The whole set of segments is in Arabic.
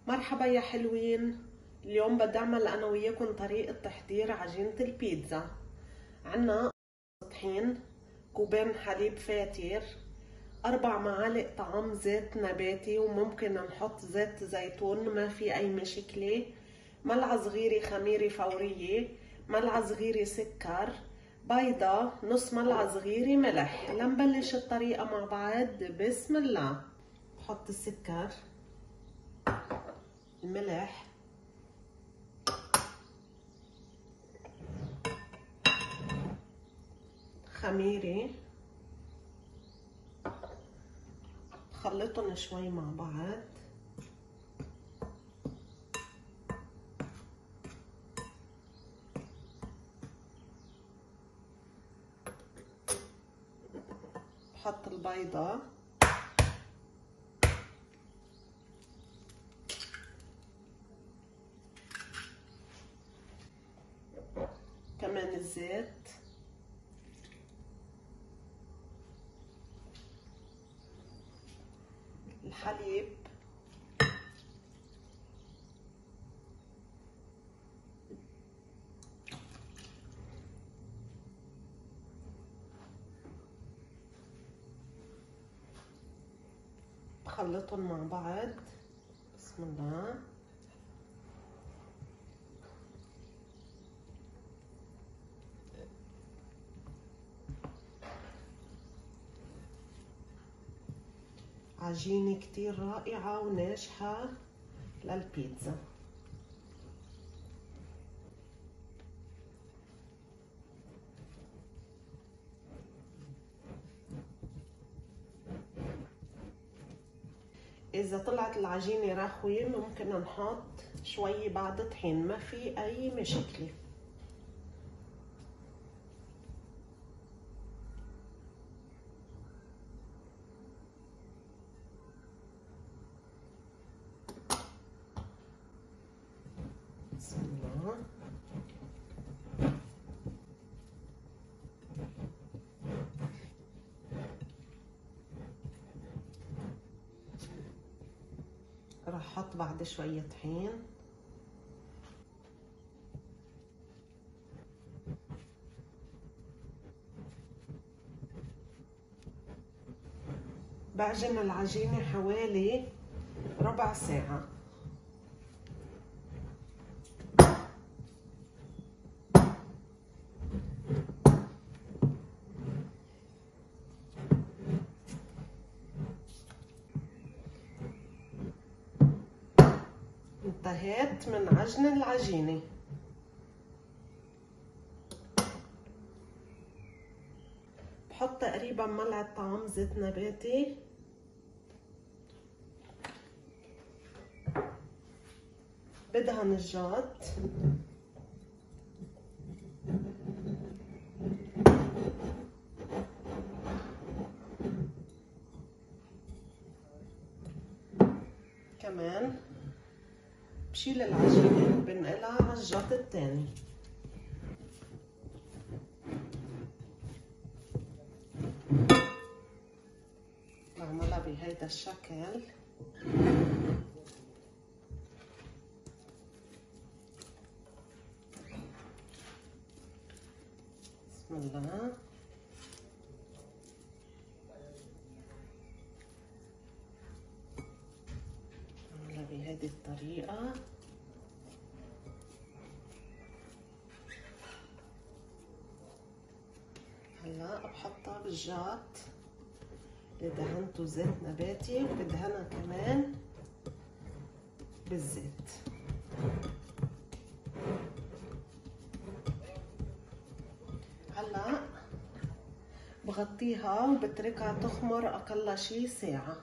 مرحبا يا حلوين. اليوم بدي اعمل انا وياكم طريقة تحضير عجينة البيتزا. عنا طحين، كوبين حليب فاتر، 4 معالق طعام زيت نباتي وممكن نحط زيت زيتون ما في اي مشكلة، ملعقة صغيرة خميرة فورية، ملعقة صغيرة سكر، بيضة، نص ملعقة صغيرة ملح. لنبلش الطريقة مع بعض. بسم الله. بحط السكر، الملح، خميرة، خلطهم شوي مع بعض. بحط البيضة، كمان الزيت، الحليب، بخلطهم مع بعض. بسم الله. عجينة كتير رائعة وناجحة للبيتزا. إذا طلعت العجينة رخوة ممكن نحط شوي بعد طحين، ما في أي مشكلة. بسم الله. راح احط بعد شوية طحين. بعجن العجينة حوالي ربع ساعة. انتهيت من عجن العجينة. بحط تقريبا ملعقة طعام زيت نباتي، بدهن الجات، كمان بشيل العجينة وبنقلها على الجات التاني. بعملها بهيدا الشكل. بسم الله. بعملها بهيدي الطريقة. هلا بحطها بالجات اللي دهنته زيت نباتي، وبدهنها كمان بالزيت. هلا بغطيها وبتركها تخمر اقل شي ساعة.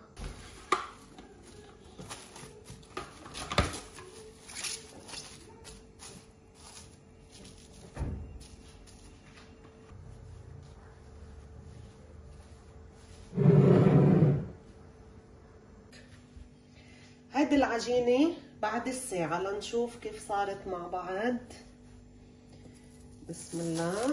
هيدي العجينة بعد الساعة لنشوف كيف صارت مع بعض. بسم الله.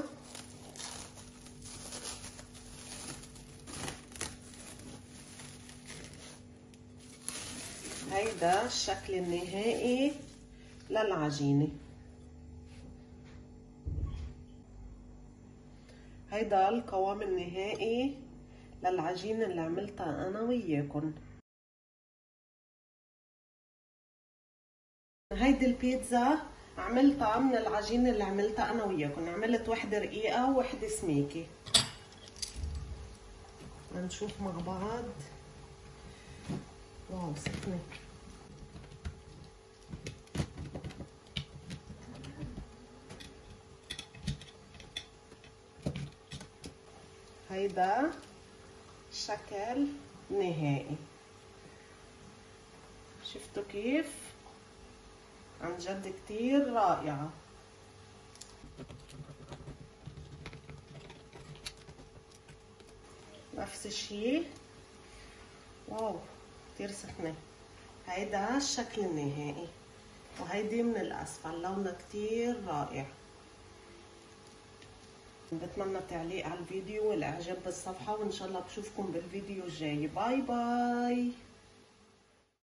هيدا الشكل النهائي للعجينة. هيدا القوام النهائي للعجينة اللي عملتها أنا وياكن. هيدي البيتزا عملتها من العجينة اللي عملتها أنا وياكن. عملت وحدة رقيقة ووحدة سميكة. هنشوف مع بعض. واو سخنة. هيدا الشكل نهائي. شفتوا كيف؟ عن جد كتير رائعة. نفس الشي. واو كتير سخنة. هيدا الشكل النهائي، وهيدي من الأسفل لونها كتير رائع. بتمنى التعليق على الفيديو والاعجاب بالصفحة، وان شاء الله بشوفكم بالفيديو الجاي. باي باي.